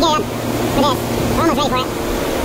get it up for this. We're almost ready for it.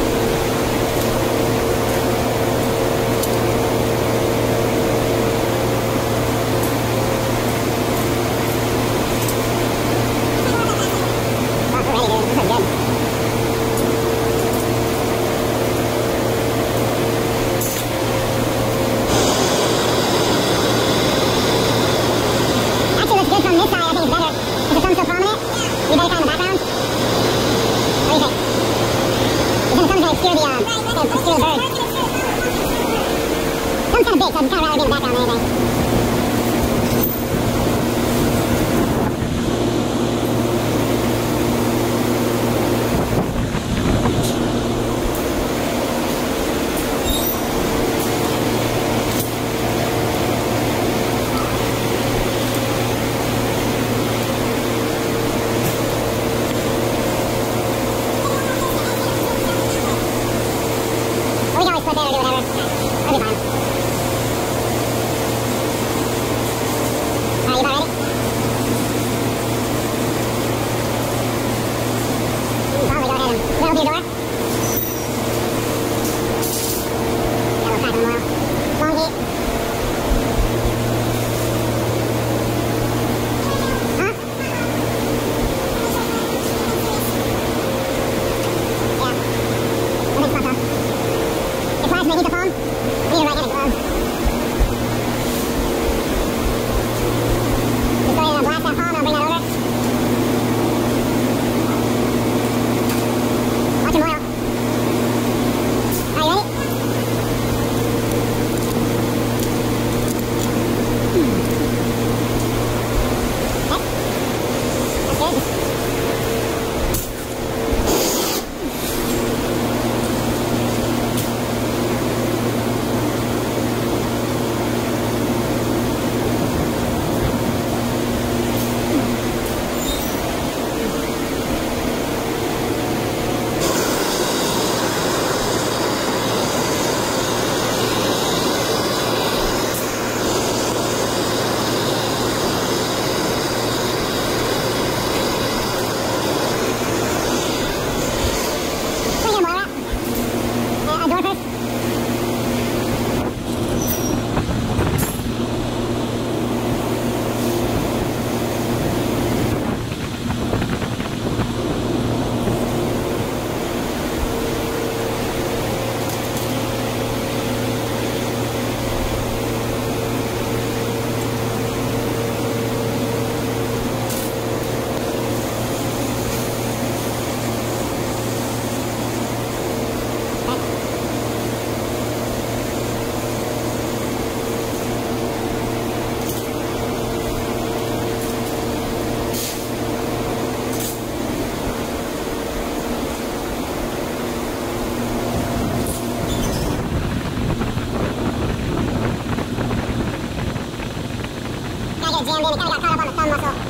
Jammed in, it kind of got caught up on the thumb muscle.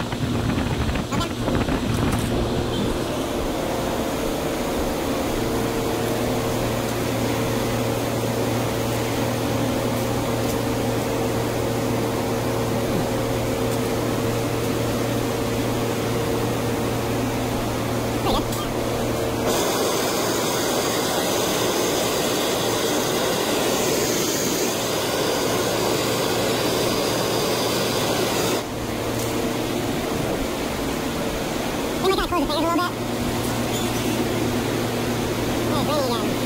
Close the fingers a little bit. Hey, it's raining again.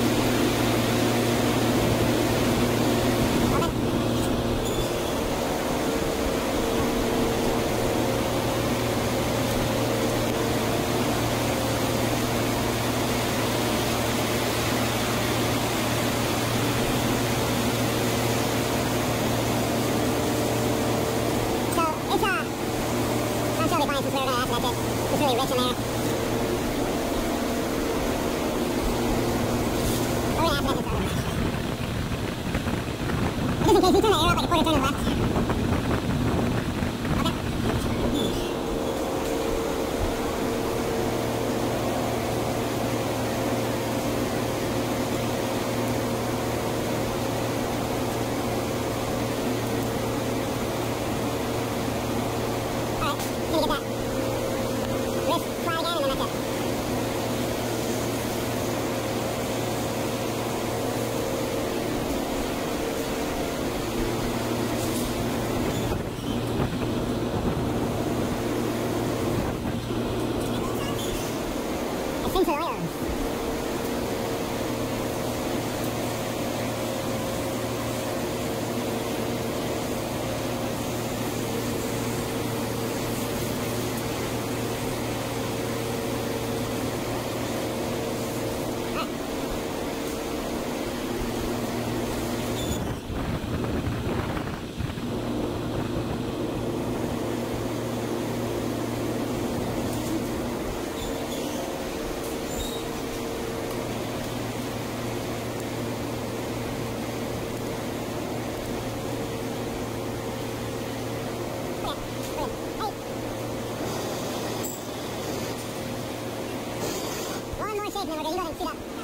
So, it's I'm totally fine since we were going to acid it. It's really rich in there. Just in case, you turn the air up like a quarter turn to the left. Okay. Alright, gonna get that wrist fly again and then that's it. legs, and then we're going to go ahead and shoot up.